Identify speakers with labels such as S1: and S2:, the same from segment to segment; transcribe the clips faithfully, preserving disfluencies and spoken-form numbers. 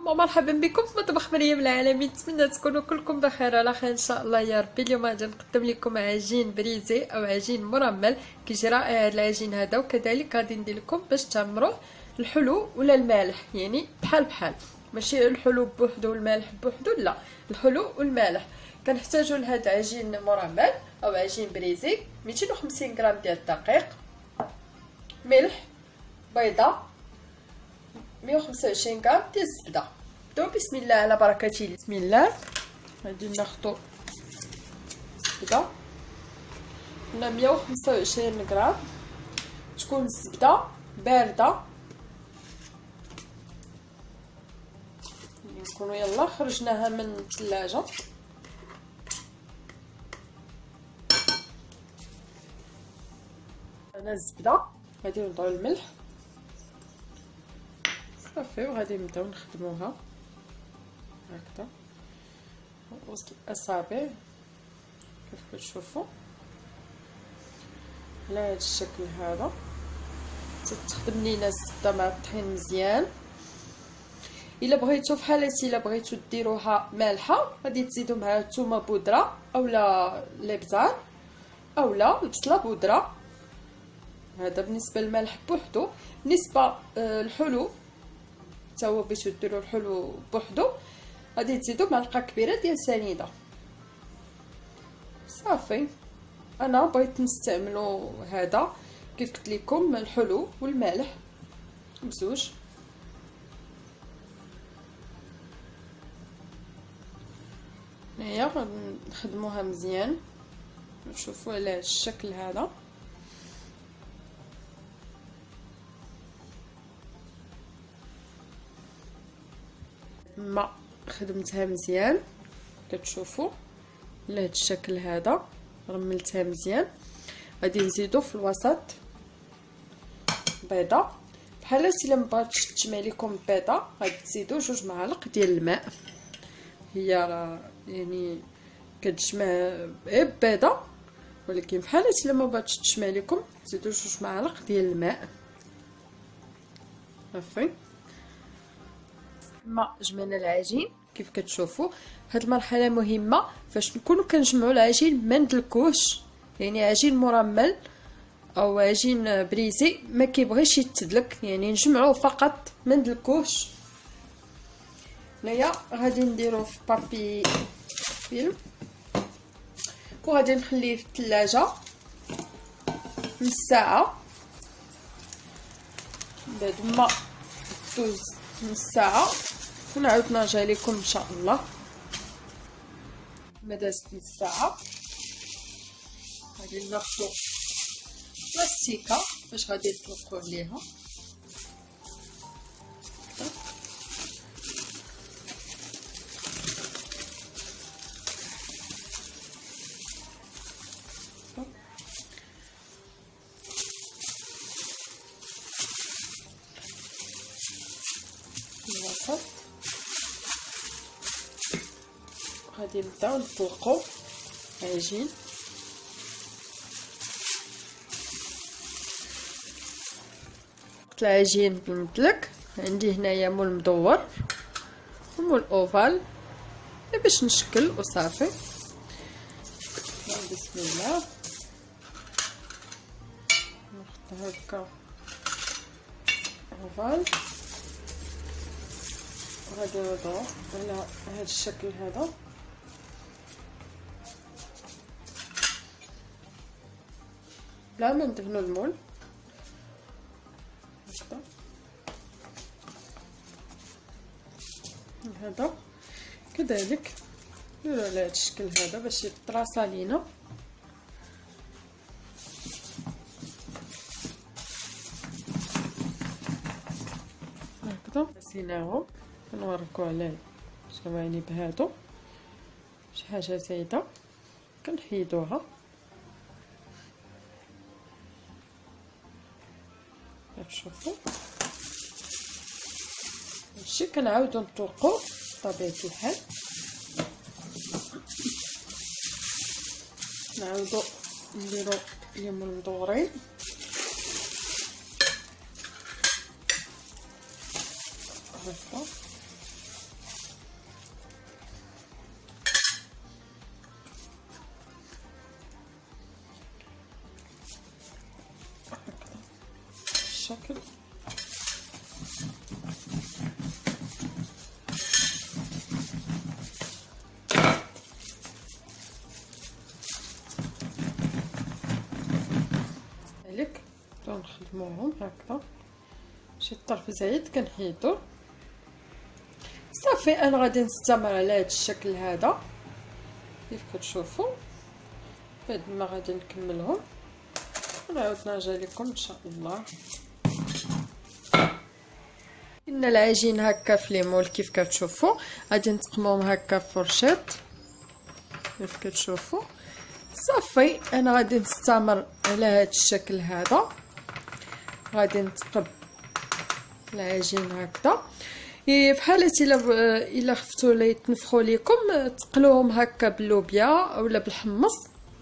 S1: ومرحبا بكم في مطبخ مريم العالمي. نتمنى تكونوا كلكم بخير على خير ان شاء الله يا ربي. اليوم غادي نقدم لكم عجين بريزي او عجين مرمل، كيجي رائع هذا العجين هذا. وكذلك غادي ندير لكم باش تعمروه الحلو ولا المالح، يعني بحال بحال، ماشي الحلو بوحدو والمالح بوحدو، لا الحلو والمالح. كنحتاجوا لهذا عجين مرمل او عجين بريزي مئتين وخمسين غرام ديال الدقيق، ملح، بيضه، مئة وخمسة وعشرين غرام ديال الزبده. نبداو بسم الله على بركه الله. بسم الله. غادي ناخذ الزبده، هنا مئة وخمسة وعشرين غرام، تكون الزبده بارده، نكونوا يلا خرجناها من الثلاجه. انا الزبده غادي نوضعوا الملح صافي، وغادي نبداو نخدموها هكذا وسط الاصابع كيف كتشوفوا على هذا الشكل هذا. تستخدم لينا الزبده مع الطحين مزيان. الا بغيتو في حالتي الا بغيتو ديروها مالحه غادي تزيدوا معها الثومه بودره اولا الابزار اولا البصله بودره. هذا بالنسبه للملح بوحدو. بالنسبه للحلو حتى هو بغيتو ديروا الحلو بوحدو غادي تزيدوا معلقه كبيره ديال سنيده صافي. انا بغيت نستعملوا هذا كيف قلت لكم الحلو والمالح بزوج. هنايا غنخدموها مزيان، نشوفوا على هذا الشكل هذا. ما خدمتها مزيان كتشوفوا على هذا الشكل هذا، رملتها مزيان. غادي نزيدو في الوسط بيضه، بحال الا ما بغاتش تجمع لكم البيضه غادي تزيدوا جوج معالق ديال الماء. هي يعني كتجمع غير بيضه، ولكن بحال الا ما بغاتش تجمع لكم تزيدوا جوج معالق ديال الماء صافي. ما جمعنا العجين كيف كتشوفوا. هاد المرحله مهمه فاش نكونوا كنجمعوا العجين ما ندلكوش، يعني عجين مرمل او عجين بريزي ما كيبغيش يتدلك، يعني نجمعوه فقط ما ندلكوش. هنايا غادي نديروه في بابي فيلم وغادي نخليه في الثلاجه نص ساعه. بعد ما دوز نص ساعه ونعاود نرجع لكم ان شاء الله. ما دازت نص ساعه غادي ناخذ بلاستيكه باش غادي نطلقوا عليها الوسط. غادي نبداو نطلقوا عجين. العجين بالمدلك عندي هنايا مول مدور ومول اوفال باش نشكل وصافي. بسم الله ناخذ هكا اوفال غادي نوضعوه على هذا الشكل هذا. لا ما ندهنوا المول هكذا هذا كذلك نديرو على هذا الشكل هذا باش يطراسا لينا. هكذا نسيناهم كنوريكم على الجوانب هادو شي حاجه زايده كنحيدوها كتشوفوا. هادشي كنعاودو نطلقو بطبيعه الحال، نعاودو نديرو ليهم مدورين هكا الشكل. هذيك نخدموهم هكذا، شي طرف زايد كنحيدو. صافي انا غادي نستمر على هذا الشكل هذا كيف كتشوفوا. بعد ما غادي نكملهم ونعاود نرجع لكم ان شاء الله. ان العجين هكا في ليمول كيف كتشوفوا، غادي نتقموهم هكا فرشيط كيف كتشوفوا. صافي انا غادي نستمر على هذا الشكل هذا، غادي نتقب العجين هكذا. في حالة الا الا خفتوا لا يتنفخوا ليكم تقلوهم هكا باللوبيا اولا بالحمص،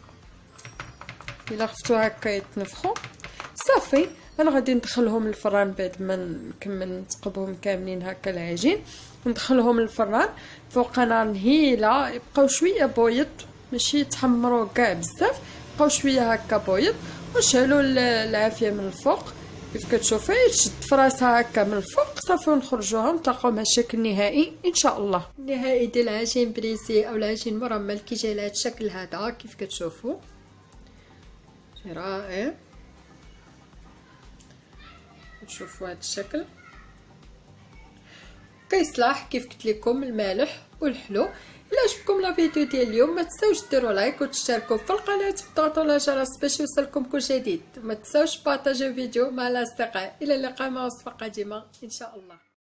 S1: الا خفتوا هكا يتنفخوا. صافي انا غادي ندخلهم للفران بعد ما نكمل نتقبهم كاملين هكا العجين، ندخلهم للفران فوق نار هيله، يبقاو شويه بويض ماشي يتحمروا كاع بزاف، يبقاو شويه هكا بويض. ونشعلوا العافيه من الفوق كيف كتشوفوا، تشد فراسها هكا من الفوق. صافي ونخرجوها ونتلاقاو مع الشكل النهائي ان شاء الله. النهائي ديال العجين بريسي او العجين مرمل كيجي على هذا الشكل هذا كيف كتشوفوا، شي رائع. تشوفوا هذا الشكل كيصلاح كيف قلت لكم المالح والحلو. الا عجبكم لا فيديو ديال اليوم ما تنساوش ديروا لايك وتشتركوا في القناه وتضغطوا على الجرس باش يوصلكم كل جديد. ما تنساوش بارطاجيو الفيديو مع الاصدقاء. الى اللقاء مع وصفه قادمه ان شاء الله.